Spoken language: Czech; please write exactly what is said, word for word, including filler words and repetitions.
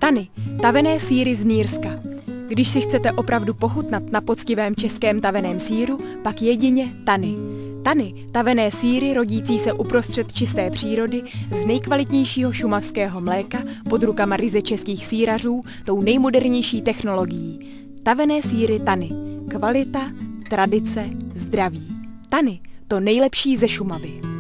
Tany, tavené sýry z Nýrska. Když si chcete opravdu pochutnat na poctivém českém taveném sýru, pak jedině Tany. Tany, tavené sýry rodící se uprostřed čisté přírody z nejkvalitnějšího šumavského mléka pod rukama ryze českých sýrařů tou nejmodernější technologií. Tavené sýry Tany. Kvalita, tradice, zdraví. Tany, to nejlepší ze Šumavy.